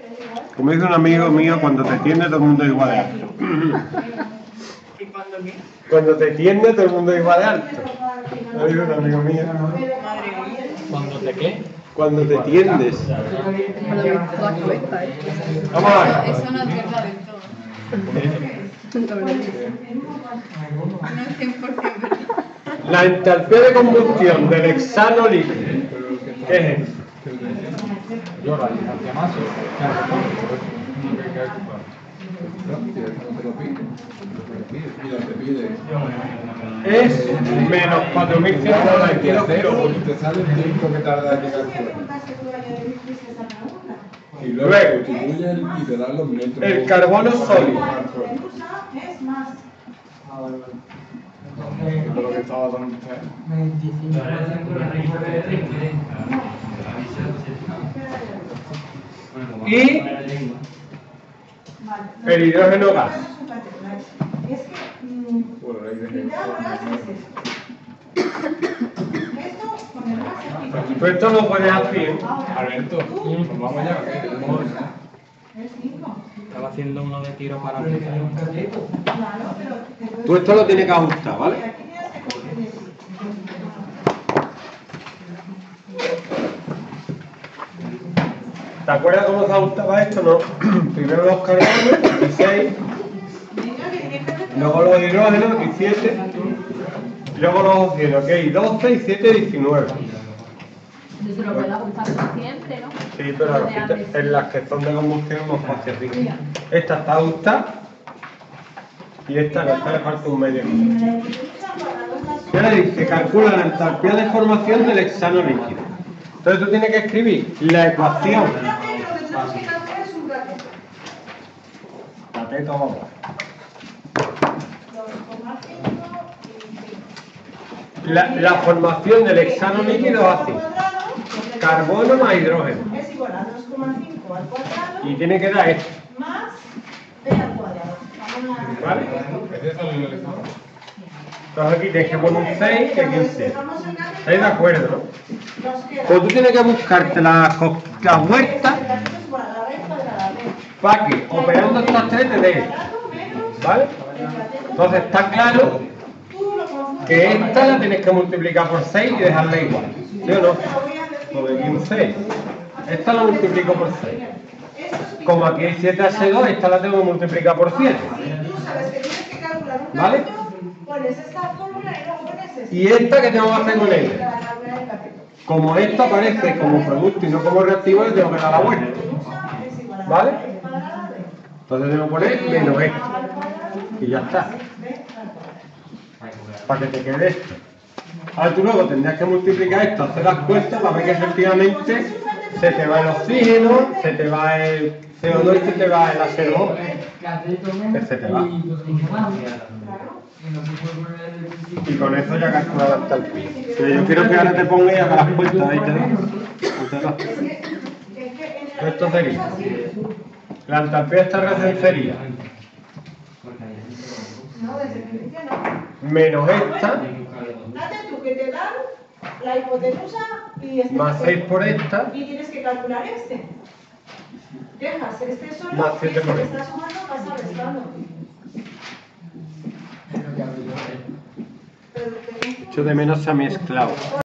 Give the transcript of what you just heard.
Como dice un amigo mío, cuando te tiende todo el mundo es igual de alto. ¿Y cuándo qué? Cuando te tiende todo el mundo es igual de alto. Lo dice un amigo mío. Madre mía. ¿Cuándo te qué? Cuando te tiendes. Me lo he visto la cabeza, Vamos a ver. Eso no es verdad del todo. No es 100% verdad. La entalpía de combustión del hexano líquido. ¿Qué es eso? Yo la distancia más. Es menos 4.192 kilojoules. Te sale el tiempo que tarda en llegar fuera. Y luego Luego, sustituye y te dan los metros. el carbono sólido. Lo que estaba dando usted. Y el hidrógeno gas. Bueno, ahí dejé. Tú esto lo pones así, ¿eh? Alberto, nos vamos ya. que tenemos- Estaba haciendo uno de tiro para aplicar. Tú esto lo tienes que ajustar, ¿vale? ¿Te acuerdas cómo se ajustaba esto? No. Primero los carbonos, 16, luego los hidrógenos, 17, luego los oxígenos, que hay 12 y 7, 19. Yo se lo puedo ajustar siempre, ¿no? Sí, pero en las que son de combustión es más fácil así. Esta está ajustada y esta no, esta le falta un medio. Ya le dije, calcula la entalpía de formación del hexano líquido. Entonces tú tienes que escribir la ecuación. Cateto, vamos. La formación del hexano líquido es así. Carbono más hidrógeno. Es igual a 2,5 al cuadrado Y tiene que dar esto. más b al cuadrado. ¿Vale? ¿Es de salir el estado? Entonces aquí tienes que poner un 6 y aquí un 7. ¿Estáis de acuerdo, no? Nos queda Pues tú tienes que buscarte la vuelta es igual a b cuadrada b para que operando estas tres te dé esto. ¿Vale? Entonces está claro que esta la tienes que multiplicar por 6 y dejarla igual. ¿Sí o no? Porque aquí un 6. Esta la multiplico por 6. Como aquí hay 7H2, esta la tengo que multiplicar por 7. Tú sabes que tienes que calcular un ¿Vale? cateto, pones esta fórmula y luego pones esta. ¿Y esta qué tengo que hacer con ella? Como esto aparece como producto y no como reactivo, le tengo que dar la vuelta. ¿Vale? Entonces tengo que poner menos esto. Y ya está. Para que te quede esto. Ahora tú luego tendrías que multiplicar esto, hacer las cuentas para ver que efectivamente se te va el oxígeno, se te va el CO2 y se te va el H2O. Que se te va. Y con eso ya calculas hasta el pi. Pero yo quiero que ahora te pongas y hagas las cuentas. Ahí te doy. Esto sería. La entalpía de esta reacción sería No, desde el principio no. menos esta, Date tú que te dan la hipotenusa y este. más 6 por esta, Y tienes que calcular este. Dejas este solo Más y 7 este por que este. está sumando pasa restando. echo de menos a mi esclavo.